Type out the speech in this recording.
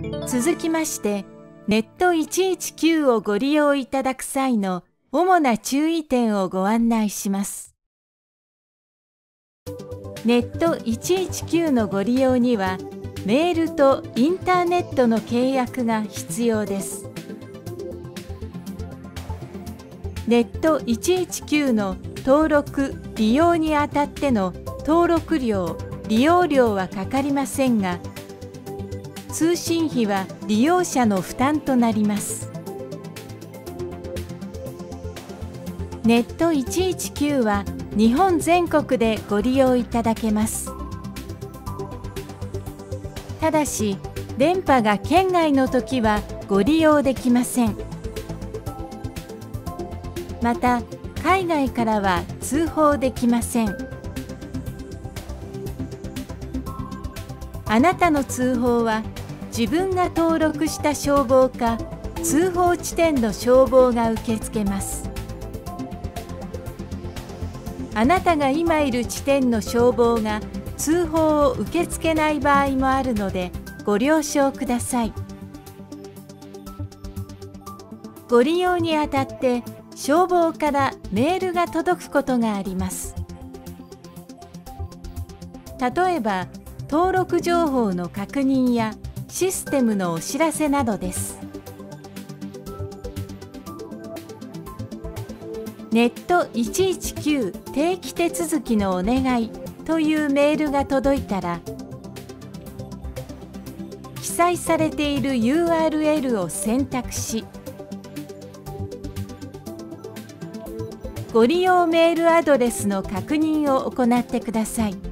続きまして、ネット119をご利用いただく際の主な注意点をご案内します。ネット119のご利用には、メールとインターネットの契約が必要です。ネット119の登録・利用にあたっての登録料・利用料はかかりませんが、通信費は利用者の負担となります。ネット119は日本全国でご利用いただけます。ただし、電波が圏外のときはご利用できません。また、海外からは通報できません。あなたの通報は、自分が登録した消防か通報地点の消防が受け付けます。あなたが今いる地点の消防が通報を受け付けない場合もあるのでご了承ください。ご利用にあたって消防からメールが届くことがあります。例えば、登録情報の確認やシステムのお知らせなどです。ネット119定期手続きのお願いというメールが届いたら、記載されている URL を選択し、ご利用メールアドレスの確認を行ってください。